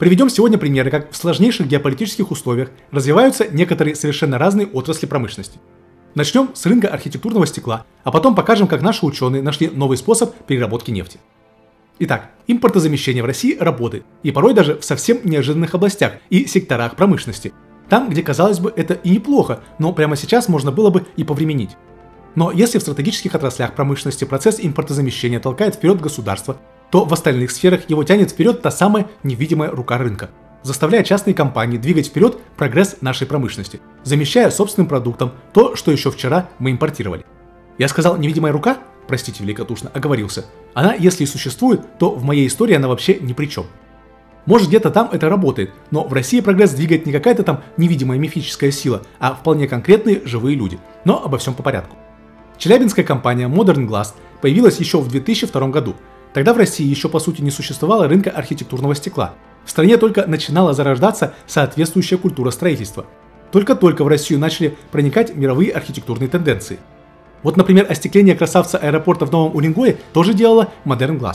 Приведем сегодня примеры, как в сложнейших геополитических условиях развиваются некоторые совершенно разные отрасли промышленности. Начнем с рынка архитектурного стекла, а потом покажем, как наши ученые нашли новый способ переработки нефти. Итак, импортозамещение в России работает, и порой даже в совсем неожиданных областях и секторах промышленности. Там, где, казалось бы, это и неплохо, но прямо сейчас можно было бы и повременить. Но если в стратегических отраслях промышленности процесс импортозамещения толкает вперед государство, то в остальных сферах его тянет вперед та самая невидимая рука рынка, заставляя частные компании двигать вперед прогресс нашей промышленности, замещая собственным продуктом то, что еще вчера мы импортировали. Я сказал невидимая рука? Простите великодушно, оговорился. Она, если и существует, то в моей истории она вообще ни при чем. Может, где-то там это работает, но в России прогресс двигает не какая-то там невидимая мифическая сила, а вполне конкретные живые люди. Но обо всем по порядку. Челябинская компания Modern Glass появилась еще в 2002 году. Тогда в России еще по сути не существовало рынка архитектурного стекла. В стране только начинала зарождаться соответствующая культура строительства. Только-только в Россию начали проникать мировые архитектурные тенденции. Вот, например, остекление красавца аэропорта в Новом Уренгое тоже делала Modern Glass.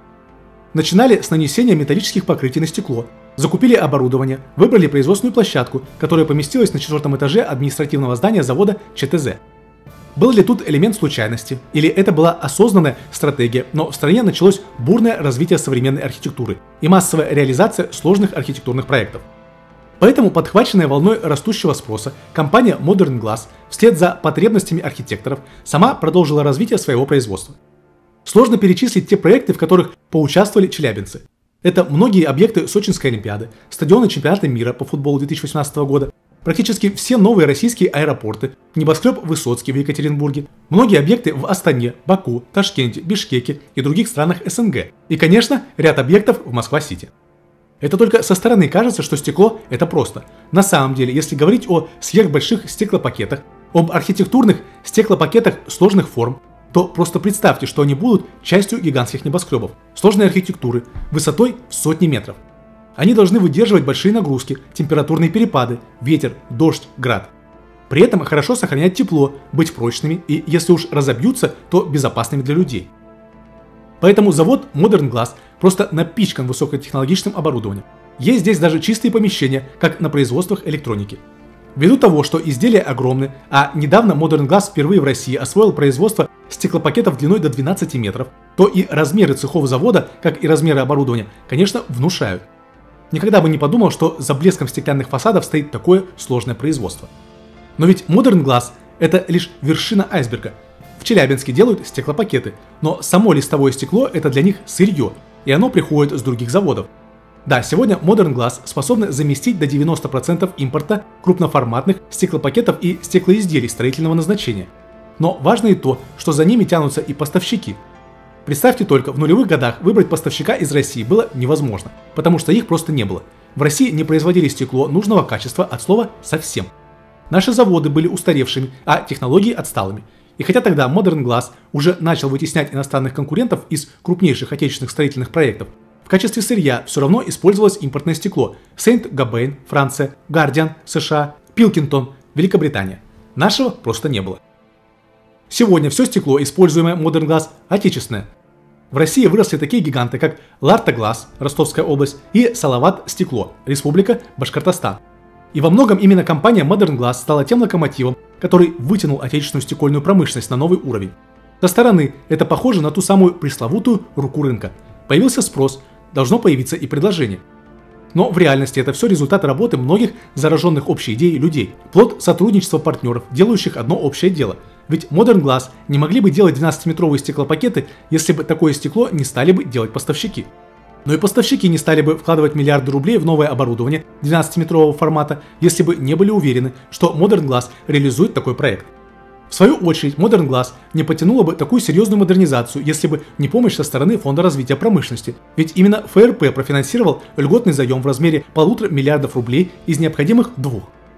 Начинали с нанесения металлических покрытий на стекло, закупили оборудование, выбрали производственную площадку, которая поместилась на 4-м этаже административного здания завода ЧТЗ. Был ли тут элемент случайности, или это была осознанная стратегия, но в стране началось бурное развитие современной архитектуры и массовая реализация сложных архитектурных проектов. Поэтому, подхваченная волной растущего спроса, компания Modern Glass вслед за потребностями архитекторов сама продолжила развитие своего производства. Сложно перечислить те проекты, в которых поучаствовали челябинцы. Это многие объекты Сочинской Олимпиады, стадионы чемпионата мира по футболу 2018 года, практически все новые российские аэропорты, небоскреб Высоцкий в Екатеринбурге, многие объекты в Астане, Баку, Ташкенте, Бишкеке и других странах СНГ. И, конечно, ряд объектов в Москва-Сити. Это только со стороны кажется, что стекло – это просто. На самом деле, если говорить о сверхбольших стеклопакетах, об архитектурных стеклопакетах сложных форм, то просто представьте, что они будут частью гигантских небоскребов, сложной архитектуры, высотой в сотни метров. Они должны выдерживать большие нагрузки, температурные перепады, ветер, дождь, град. При этом хорошо сохранять тепло, быть прочными и, если уж разобьются, то безопасными для людей. Поэтому завод Modern Glass просто напичкан высокотехнологичным оборудованием. Есть здесь даже чистые помещения, как на производствах электроники. Ввиду того, что изделия огромны, а недавно Modern Glass впервые в России освоил производство стеклопакетов длиной до 12 метров, то и размеры цехов завода, как и размеры оборудования, конечно, внушают. Никогда бы не подумал, что за блеском стеклянных фасадов стоит такое сложное производство. Но ведь Modern Glass – это лишь вершина айсберга. В Челябинске делают стеклопакеты, но само листовое стекло – это для них сырье, и оно приходит с других заводов. Да, сегодня Modern Glass способны заместить до 90% импорта крупноформатных стеклопакетов и стеклоизделий строительного назначения. Но важно и то, что за ними тянутся и поставщики. Представьте только, в нулевых годах выбрать поставщика из России было невозможно, потому что их просто не было. В России не производили стекло нужного качества от слова совсем. Наши заводы были устаревшими, а технологии отсталыми. И хотя тогда Modern Glass уже начал вытеснять иностранных конкурентов из крупнейших отечественных строительных проектов, в качестве сырья все равно использовалось импортное стекло Saint-Gobain, Франция, Guardian, США, Pilkington, Великобритания. Нашего просто не было. Сегодня все стекло, используемое Modern Glass, отечественное. В России выросли такие гиганты, как Larta Glass, Ростовская область, и Салават Стекло, Республика Башкортостан. И во многом именно компания Modern Glass стала тем локомотивом, который вытянул отечественную стекольную промышленность на новый уровень. Со стороны это похоже на ту самую пресловутую руку рынка. Появился спрос, должно появиться и предложение. Но в реальности это все результат работы многих зараженных общей идеей людей, плод сотрудничества партнеров, делающих одно общее дело. Ведь Modern Glass не могли бы делать 12-метровые стеклопакеты, если бы такое стекло не стали бы делать поставщики. Но и поставщики не стали бы вкладывать миллиарды рублей в новое оборудование 12-метрового формата, если бы не были уверены, что Modern Glass реализует такой проект. В свою очередь, Modern Glass не потянула бы такую серьезную модернизацию, если бы не помощь со стороны Фонда развития промышленности. Ведь именно ФРП профинансировал льготный заем в размере 1,5 миллиарда рублей из необходимых 2.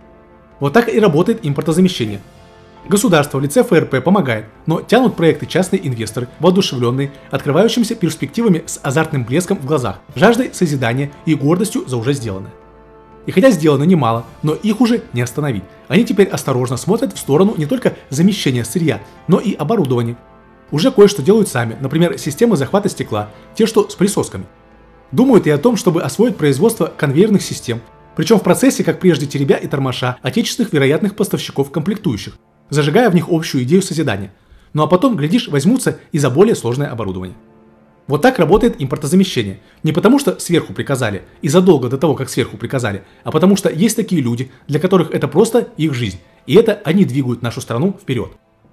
Вот так и работает импортозамещение. Государство в лице ФРП помогает, но тянут проекты частные инвесторы, воодушевленные, открывающимися перспективами с азартным блеском в глазах, жаждой созидания и гордостью за уже сделанное. И хотя сделано немало, но их уже не остановить. Они теперь осторожно смотрят в сторону не только замещения сырья, но и оборудования. Уже кое-что делают сами, например, системы захвата стекла, те, что с присосками. Думают и о том, чтобы освоить производство конвейерных систем, причем в процессе, как прежде, теребя и тормоша отечественных вероятных поставщиков комплектующих, зажигая в них общую идею созидания. Ну а потом, глядишь, возьмутся и за более сложное оборудование. Вот так работает импортозамещение. Не потому что сверху приказали, и задолго до того, как сверху приказали, а потому что есть такие люди, для которых это просто их жизнь, и это они двигают нашу страну вперед.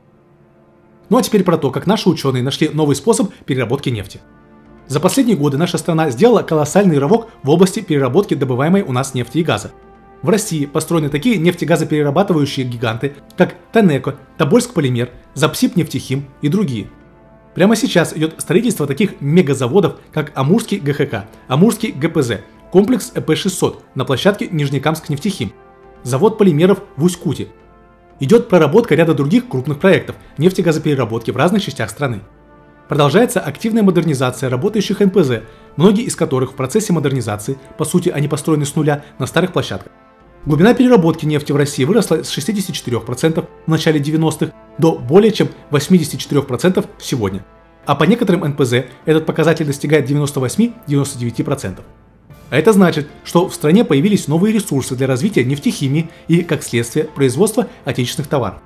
Ну а теперь про то, как наши ученые нашли новый способ переработки нефти. За последние годы наша страна сделала колоссальный рывок в области переработки добываемой у нас нефти и газа. В России построены такие нефтегазоперерабатывающие гиганты, как Тенеко, Тобольск Полимер, Запсиб Нефтехим и другие. Прямо сейчас идет строительство таких мегазаводов, как Амурский ГХК, Амурский ГПЗ, комплекс ЭП-600 на площадке Нижнекамск Нефтехим, завод полимеров в Усть-Куте. Идет проработка ряда других крупных проектов нефтегазопереработки в разных частях страны. Продолжается активная модернизация работающих НПЗ, многие из которых в процессе модернизации, по сути, они построены с нуля на старых площадках. Глубина переработки нефти в России выросла с 64% в начале 90-х до более чем 84% сегодня. А по некоторым НПЗ этот показатель достигает 98-99%. А это значит, что в стране появились новые ресурсы для развития нефтехимии и, как следствие, производства отечественных товаров.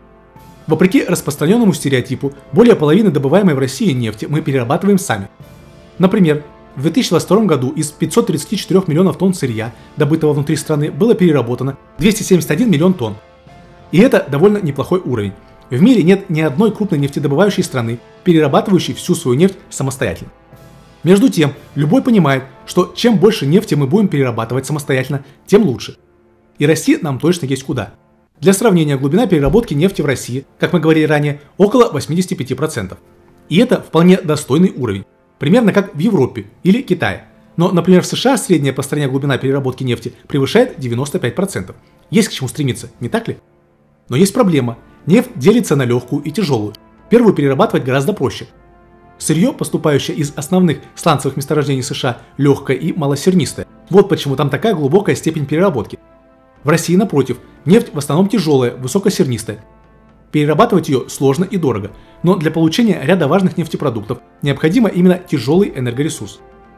Вопреки распространенному стереотипу, более половины добываемой в России нефти мы перерабатываем сами. Например, в 2022 году из 534 миллионов тонн сырья, добытого внутри страны, было переработано 271 миллион тонн. И это довольно неплохой уровень. В мире нет ни одной крупной нефтедобывающей страны, перерабатывающей всю свою нефть самостоятельно. Между тем, любой понимает, что чем больше нефти мы будем перерабатывать самостоятельно, тем лучше. И расти нам точно есть куда. Для сравнения, глубина переработки нефти в России, как мы говорили ранее, около 85%. И это вполне достойный уровень. Примерно как в Европе или Китае. Но, например, в США средняя по стране глубина переработки нефти превышает 95%. Есть к чему стремиться, не так ли? Но есть проблема. Нефть делится на легкую и тяжелую. Первую перерабатывать гораздо проще. Сырье, поступающее из основных сланцевых месторождений США, легкое и малосернистое. Вот почему там такая глубокая степень переработки. В России, напротив, нефть в основном тяжелая, высокосернистая. Перерабатывать ее сложно и дорого, но для получения ряда важных нефтепродуктов необходимо именно тяжелый энергоресурс.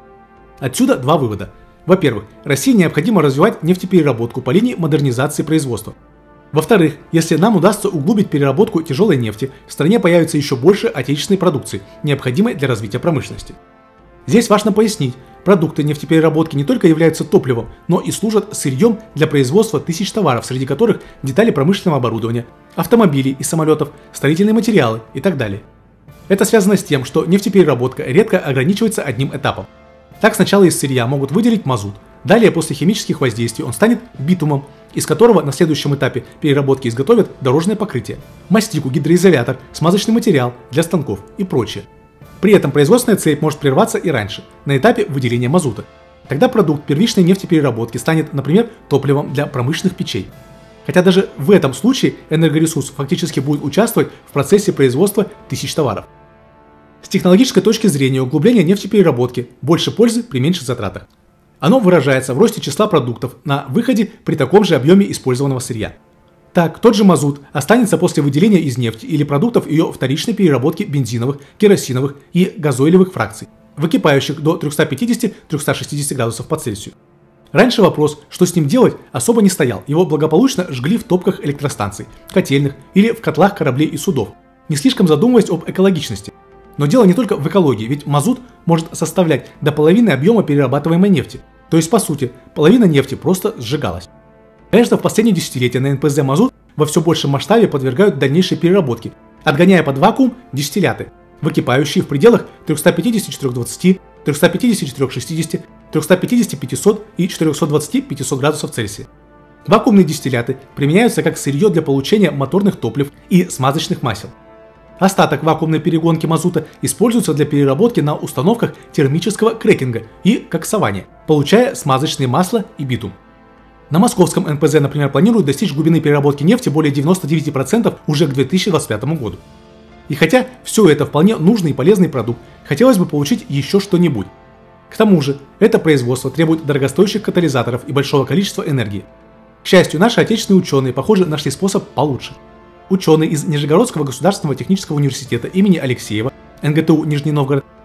Отсюда два вывода. Во-первых, России необходимо развивать нефтепереработку по линии модернизации производства. Во-вторых, если нам удастся углубить переработку тяжелой нефти, в стране появится еще больше отечественной продукции, необходимой для развития промышленности. Здесь важно пояснить, продукты нефтепереработки не только являются топливом, но и служат сырьем для производства тысяч товаров, среди которых детали промышленного оборудования, автомобилей и самолетов, строительные материалы и так далее. Это связано с тем, что нефтепереработка редко ограничивается одним этапом. Так сначала из сырья могут выделить мазут, далее после химических воздействий он станет битумом, из которого на следующем этапе переработки изготовят дорожное покрытие, мастику, гидроизолятор, смазочный материал для станков и прочее. При этом производственная цепь может прерваться и раньше, на этапе выделения мазута. Тогда продукт первичной нефтепереработки станет, например, топливом для промышленных печей. Хотя даже в этом случае энергоресурс фактически будет участвовать в процессе производства тысяч товаров. С технологической точки зрения углубление нефтепереработки больше пользы при меньших затратах. Оно выражается в росте числа продуктов на выходе при таком же объеме использованного сырья. Так, тот же мазут останется после выделения из нефти или продуктов ее вторичной переработки бензиновых, керосиновых и газоилевых фракций, выкипающих до 350-360 градусов по Цельсию. Раньше вопрос, что с ним делать, особо не стоял, его благополучно жгли в топках электростанций, котельных или в котлах кораблей и судов, не слишком задумываясь об экологичности. Но дело не только в экологии, ведь мазут может составлять до половины объема перерабатываемой нефти, то есть по сути половина нефти просто сжигалась. Конечно, в последние десятилетия на НПЗ мазут во все большем масштабе подвергают дальнейшей переработке, отгоняя под вакуум дистилляты, выкипающие в пределах 350-420, 350-460, 350-500 и 420-500 градусов Цельсия. Вакуумные дистилляты применяются как сырье для получения моторных топлив и смазочных масел. Остаток вакуумной перегонки мазута используется для переработки на установках термического крекинга и коксования, получая смазочные масла и битум. На московском НПЗ, например, планируют достичь глубины переработки нефти более 99% уже к 2025 году. И хотя все это вполне нужный и полезный продукт, хотелось бы получить еще что-нибудь. К тому же, это производство требует дорогостоящих катализаторов и большого количества энергии. К счастью, наши отечественные ученые, похоже, нашли способ получше. Ученые из Нижегородского государственного технического университета имени Алексеева, НГТУ Нижний Новгород,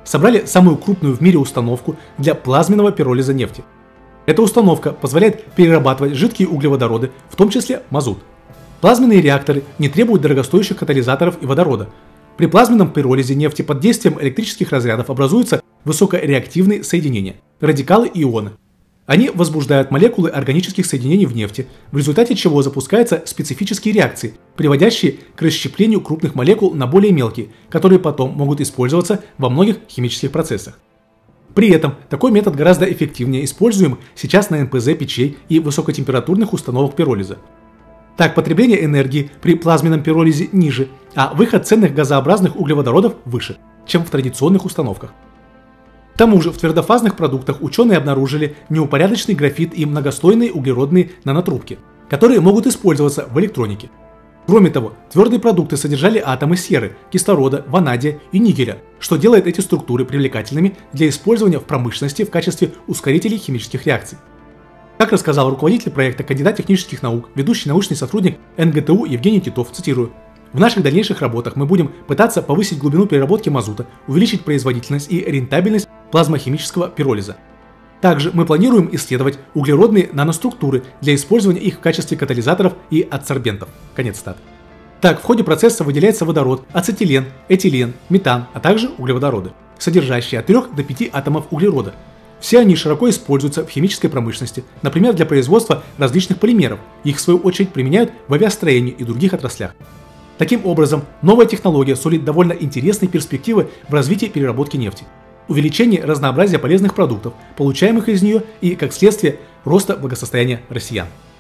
собрали самую крупную в мире установку для плазменного пиролиза нефти. Эта установка позволяет перерабатывать жидкие углеводороды, в том числе мазут. Плазменные реакторы не требуют дорогостоящих катализаторов и водорода. При плазменном пиролизе нефти под действием электрических разрядов образуются высокореактивные соединения – радикалы и ионы. Они возбуждают молекулы органических соединений в нефти, в результате чего запускаются специфические реакции, приводящие к расщеплению крупных молекул на более мелкие, которые потом могут использоваться во многих химических процессах. При этом такой метод гораздо эффективнее используем сейчас на НПЗ печей и высокотемпературных установок пиролиза. Так, потребление энергии при плазменном пиролизе ниже, а выход ценных газообразных углеводородов выше, чем в традиционных установках. К тому же в твердофазных продуктах ученые обнаружили неупорядоченный графит и многослойные углеродные нанотрубки, которые могут использоваться в электронике. Кроме того, твердые продукты содержали атомы серы, кислорода, ванадия и никеля, что делает эти структуры привлекательными для использования в промышленности в качестве ускорителей химических реакций. Как рассказал руководитель проекта, кандидат технических наук, ведущий научный сотрудник НГТУ Евгений Титов, цитирую: «В наших дальнейших работах мы будем пытаться повысить глубину переработки мазута, увеличить производительность и рентабельность плазмохимического пиролиза. Также мы планируем исследовать углеродные наноструктуры для использования их в качестве катализаторов и адсорбентов». Конец цитаты. Так, в ходе процесса выделяется водород, ацетилен, этилен, метан, а также углеводороды, содержащие от 3 до 5 атомов углерода. Все они широко используются в химической промышленности, например, для производства различных полимеров. Их, в свою очередь, применяют в авиастроении и других отраслях. Таким образом, новая технология сулит довольно интересные перспективы в развитии переработки нефти, увеличение разнообразия полезных продуктов, получаемых из нее, и, как следствие, роста благосостояния россиян.